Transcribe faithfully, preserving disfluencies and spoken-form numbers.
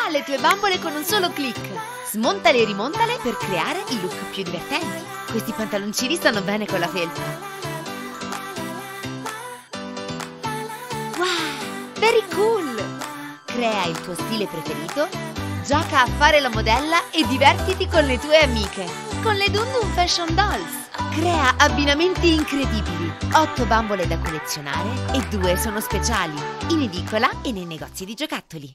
Crea le tue bambole con un solo clic. Smontale e rimontale per creare i look più divertenti. Questi pantaloncini stanno bene con la felpa. Wow, very cool! Crea il tuo stile preferito, gioca a fare la modella e divertiti con le tue amiche. Con le Dun Dun Fashion Dolls. Crea abbinamenti incredibili. otto bambole da collezionare e due sono speciali, in edicola e nei negozi di giocattoli.